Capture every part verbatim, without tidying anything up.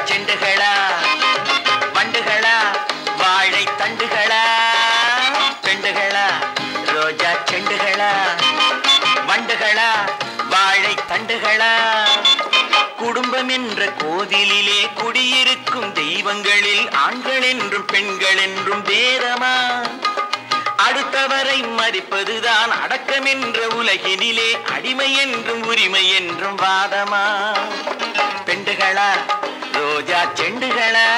செண்டுகளா வண்டுகளா வாழை தண்டுகளா பெண்டுகளா ரோஜா செண்டுகளா வண்டுகளா வாழை தண்டுகளா குடும்பம் என்ற கோவிலிலே குடியிருக்கும் தெய்வங்களில் ஆண்கள் என்றும் பெண்கள் என்றும் பேதமா அடுத்தவரை மதிப்பதுதான் அடக்கம் என்ற உலகினிலே அடிமை என்றும் உரிமை என்றும் வாதமா பெண்டுகளா ரோஜா செண்டுகளா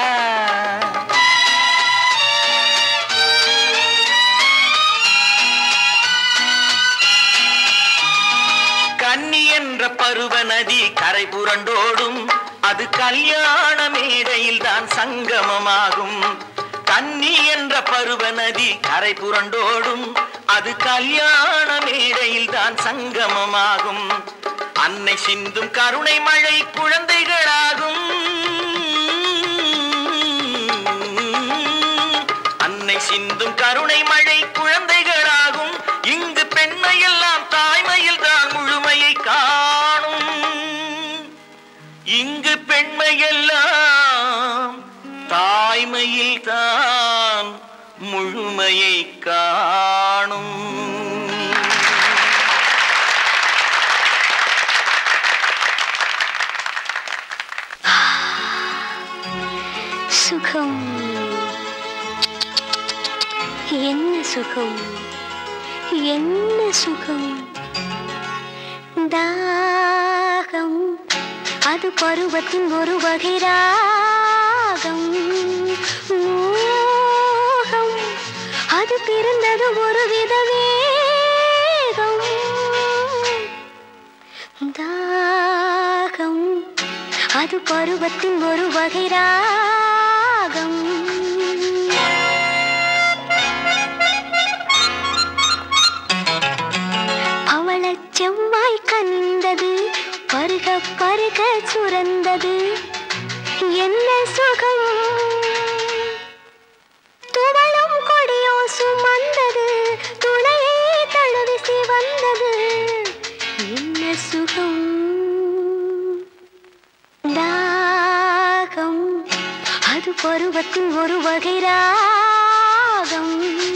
கன்னி என்ற பருவ நதி கரை புரண்டோடும் அது கல்யாண மேடையில் தான் சங்கமமாகும் கன்னி என்ற பருவ நதி கரை புரண்டோடும் அது கல்யாண மேடையில் தான் சங்கமமாகும் அன்னை சிந்தும் கருணை மழை குழந்தைகளாகும் அன்னை சிந்தும் கருணை மழை குழந்தைகளாகும் இங்கு பெண்மையெல்லாம் தாய்மையில் தான் முழுமையை காணும் இங்கு பெண்மையெல்லாம் தாய்மையில் தான் முழுமையை காணும் சுகம் என்ன சுகம் என்ன சுகம் தாகம் அது பருவத்தின் ஒரு வகை ராகம் மோகம் அது பிறந்தது ஒரு வித வேகம் தாகம் அது பருவத்தின் ஒரு வகை ராகம் அவளச் செவ்வாய் கண்டது பருக பருக சுரந்தது என்ன சுகம் துவளும் கொடியோ சுமந்தது துணையை தழுவி சிவந்தது என்ன சுகம் தாகம் அது பருவத்தின் ஒரு வகை ராகம்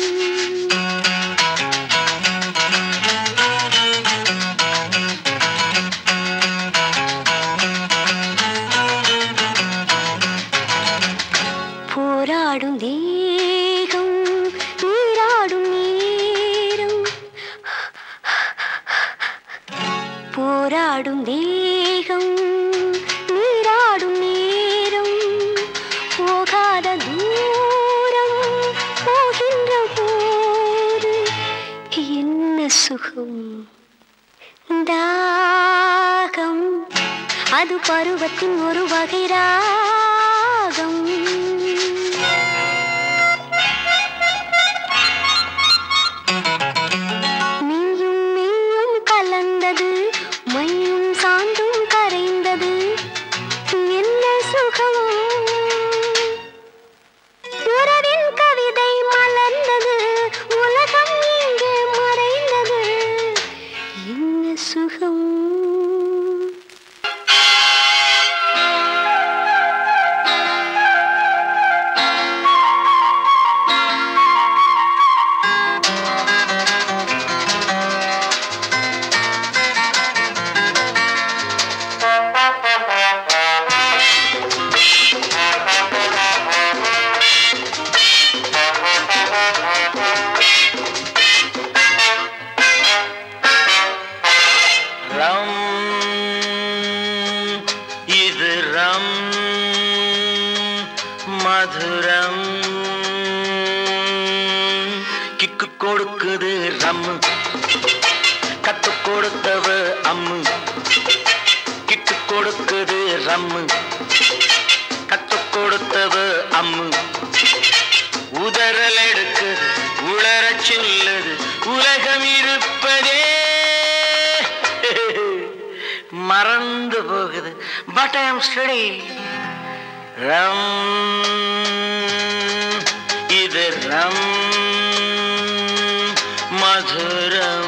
போராடும் தேகம் நீராடும் நேரம் போராடும் தேகம் நீராடும் நேரம் போகாத தூரம் போகின்ற போது என்ன சுகம் தாகம் அது பருவத்தின் ஒரு வகை ராகம் மையும் சாந்தும் கரைந்தது என்ன சுகம் உறவின் கவிதை மலர்ந்தது உலகம் இங்கு மறைந்தது என்ன சுகம் மதுரம் கிக்கு கொடுக்குது ரம்மு கத்து கொடுத்தவ அம்மு கிக்கு கொடுக்குது ரம்மு கத்து கொடுத்தவ அம்மு உதறல் எடுக்குது உளரச் சொல்லுது உலகம் இருப்பதே மறந்து போகுது பட் ஐ அம் ஸ்டடி ரம் இது ரம் மதுரம்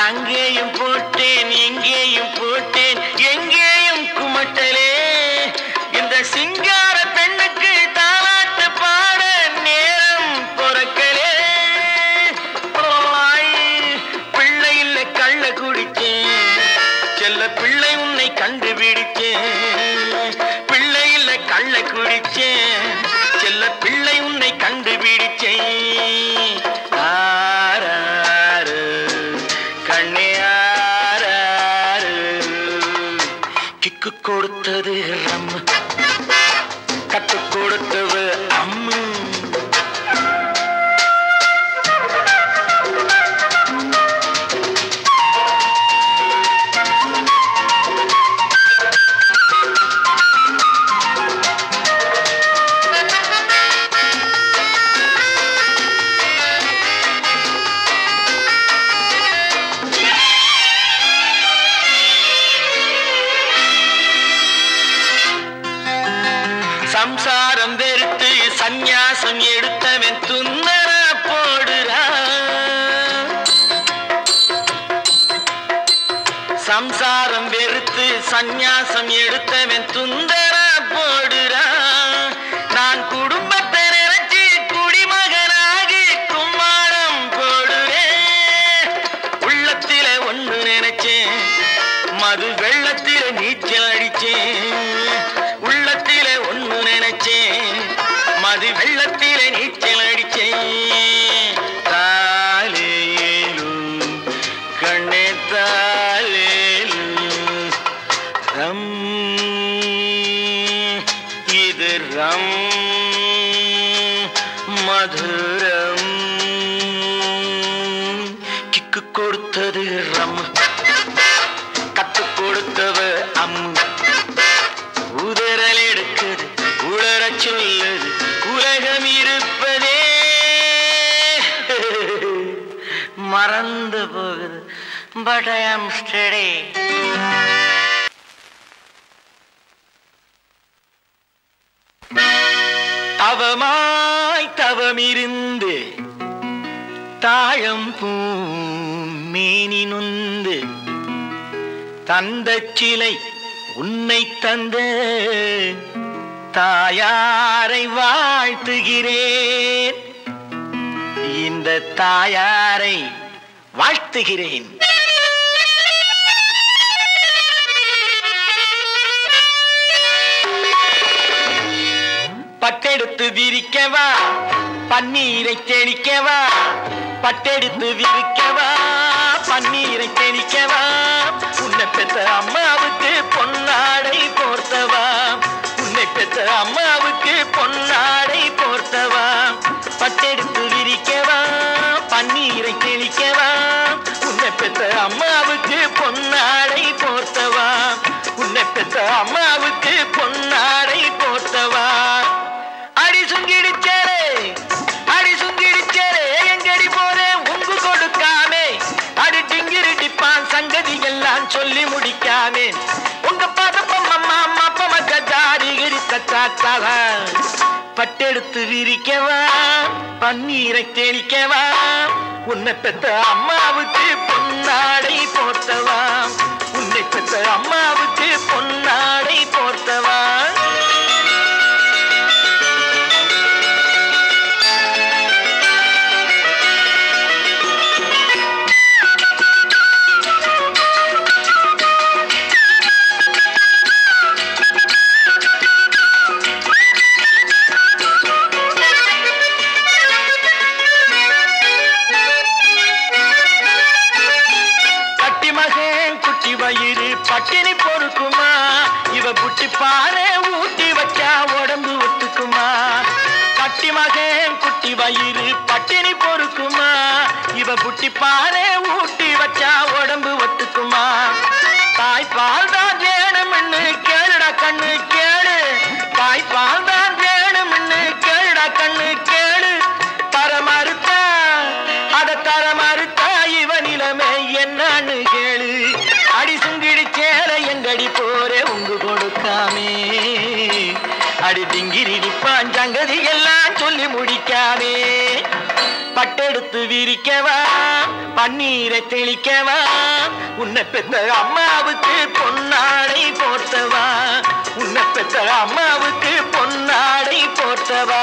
அங்கேயும் போட்டேன் இங்கேயும் போட்டேன் எங்கேயும் குமட்டலே இந்த சிங்கார பெண்ணுக்கு தாலாட்டு பாட நேரம் பொறக்கலே பிள்ளை இல்லை கள்ள குடிச்சேன் செல்ல பிள்ளை உன்னை கண்டுபிடிச்சேன் பிள்ளை இல்லை கள்ள குடிச்சேன் செல்ல பிள்ளை உன்னை கண்டுபிடிச்சேன் ஆராரு கண்ணே ஆராரு கிக்கு கொடுத்தது ரம் கத்து கொடுத்தது அம்மு சம்சாரம் வெறுத்து சந்நியாசம் எடுத்தவன் துன்னர போடுறான் சம்சாரம் வெறுத்து சந்நியாசம் எடுத்தவன் துந்தர போடுறான் நான் குடும்பத்தை நினைச்சு குடிமகனாகி கும்மாளம் போடுவேன் உள்ளத்தில ஒன்று நினைச்சேன் மது வெள்ளத்தில நீச்சல் அடிச்சேன் உள்ளத்தில ஒன்று நினைச்சேன் மது வெள்ளத்தில நீச்சல் அடிச்சேன் தாலேலு கண்ணே தாலேலு ரம் இது ரம் மதுரம் கிக்கு கொடுத்தது ரம் கத்து கொடுத்தவ அம்மு உதறல் எடுக்குது உளர சொல்லுது உலகம் இருப்பதே மறந்து போகுது but I am steady தவமாய் தவமிருந்து தாழம் பூமேனி நொந்து தந்த சிலை உன்னை தந்த தாயாரை வாழ்த்துகிறேன் இந்த தாயாரை வாழ்த்துகிறேன் பட்டெடுத்து விரிக்கவா பன்னீரை தெளிக்கவா பட்டெடுத்து விரிக்கவா பன்னீரை தெளிக்கவா உன்னை பெற்ற அம்மாவுக்கு பொன்னாடை போர்த்தவா உன்னை பெற்ற அம்மாவுக்கு பொன்னாடை போர்த்தவா பட்டெடுத்து விரிக்கவா பன்னீரை தெளிக்கவா உன்னை பெற்ற அம்மாவுக்கு பொன்னாடை போர்த்தவா உன்னை பெற்ற அம்மாவுக்கு பொன்னாடை போர்த்தவா அடி சுங்கிடிச்சேரே அடி சுங்கிடிச்சேரே எங்கடி போதே உங்கு கொடுக்காமே அடி டிங்கிரி டிப்பான் சங்கதி எல்லாம் சொல்லி முடிக்காமே உங்க பதப்பம்மா அப்பமக்க ஜாரிகிரி தச்சாச்சாக பட்டெடுத்து விரிக்கவா பன்னீரை தெளிக்கவா உன்னை பெற்ற அம்மாவுக்கு பொன்னாடை போர்த்தவா உன்னை பெற்ற அம்மாவுக்கு பொன்னாடை போர்த்தவா பட்டினி பொறுக்குமா இவ புட்டி பானை ஊட்டி வச்சா உடம்பு ஒத்துக்குமா கட்டி மகன் குட்டி வயிறு பட்டினி பொறுக்குமா இவ புட்டி பானை ஊட்டி வச்சா உடம்பு ஒத்துக்குமா தாய்ப்பால் தான் வேணும்னு கேளுடா கண்ணு கேளு தாய்ப்பால் தான் வேணும்னு கேளுடா கண்ணு கேளு தர மறுத்தா அத தர மறுத்தா இவ நிலைமை என்னன்னு கேளு அடி சுங்கிடி சேர எங்கடி போரே உங்கு கொடுக்காமே அடி திங்கிரி பாஞ்சங்கதி எல்லாம் சொல்லி முடிக்காமே பட்டெடுத்து விரிக்கவா பன்னீரை தெளிக்கவா உன்னை பெத்த அம்மாவுக்கு பொன்னாடை போர்த்தவா உன்னை பெத்த அம்மாவுக்கு பொன்னாடை போர்த்தவா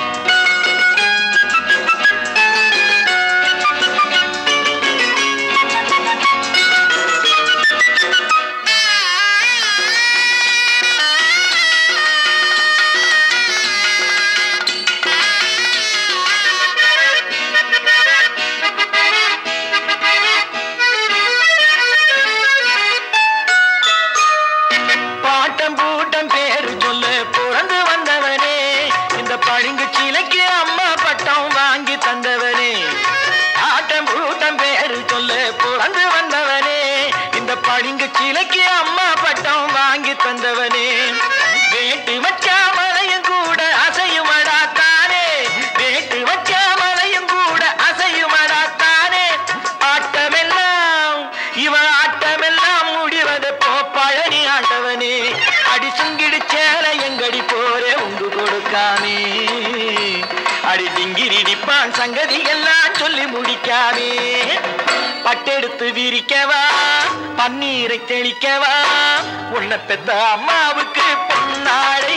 பளிங்கு சீலைக்கு அம்மா பட்டம் வாங்கி தந்தவனே ஆட்டம் பூட்டம் பேரு சொல்ல பிறந்து வந்தவனே இந்த பளிங்கு சீலைக்கு அம்மா பட்டம் வாங்கி தந்தவனே வேட்டு வச்சா மலையும் கூட அசையுமடா தானே வேட்டு வச்சா மலையும் கூட அசையுமடா தானே ஆட்டமெல்லாம் இவன் ஆட்டமெல்லாம் முடிவது போ பழனி ஆண்டவனே அடி சுங்கிடு சேலை எங்கடி போரே உண்டு கொடுக்காமே அடி டிங்கிரிடிப்பான் சங்கதி எல்லாம் சொல்லி முடிக்காமே பட்டெடுத்து விரிக்கவா பன்னீரை தெளிக்கவா உன்னை பெத்த அம்மாவுக்கு பொன்னாடை